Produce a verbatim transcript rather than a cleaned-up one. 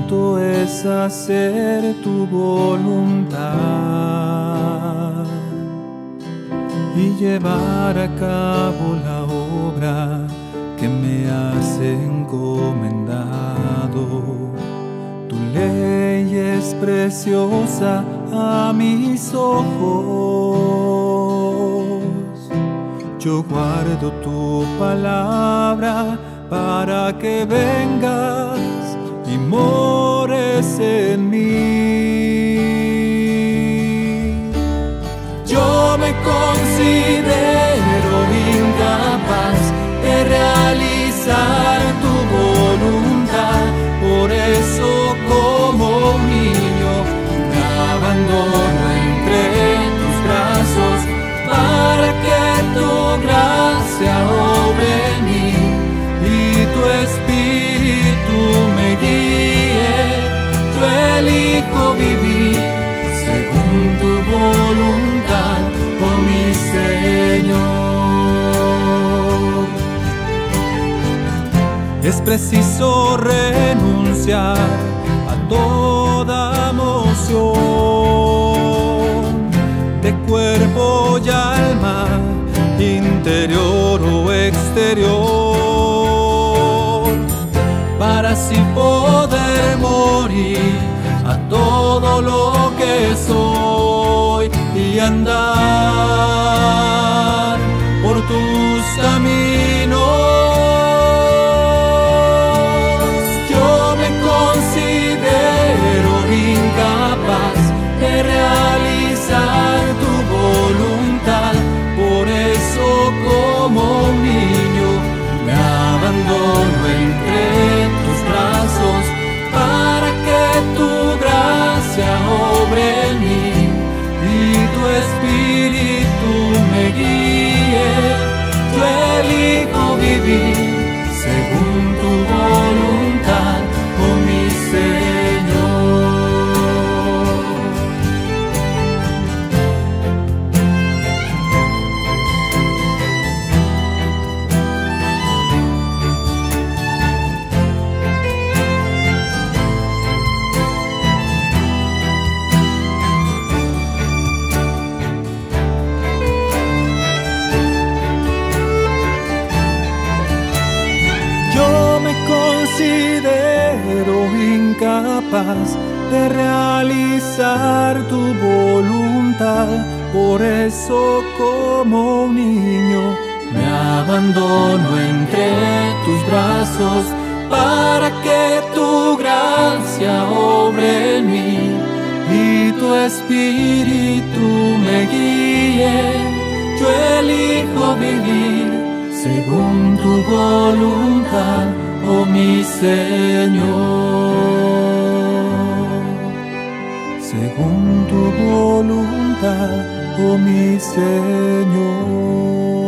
intento es hacer tu voluntad y llevar a cabo la obra que me has encomendado. Tu ley es preciosa a mis ojos. Yo guardo tu palabra para que vengas y mores en mí. Yo me considero incapaz de realizar tu voluntad, por eso como un niño me abandono entre tus brazos, para que tu gracia obre en mí y tu espíritu me guíe. Yo elijo vivir según tu voluntad, oh mi Señor. Es preciso renunciar a toda emoción de cuerpo y alma, interior o exterior, para así poder morir a todo lo que soy y andar por tus caminos. Yo me considero incapaz de realizar tu voluntad, por eso como un niño me abandono entre tus brazos, para que tu gracia obre en mí y tu espíritu me guíe. Yo elijo vivir según tu voluntad, oh mi Señor. Considero incapaz de realizar tu voluntad, por eso como un niño me abandono entre tus brazos, para que tu gracia obre en mí y tu espíritu me guíe. Yo elijo vivir según tu voluntad, oh mi Señor, según tu voluntad, oh mi Señor.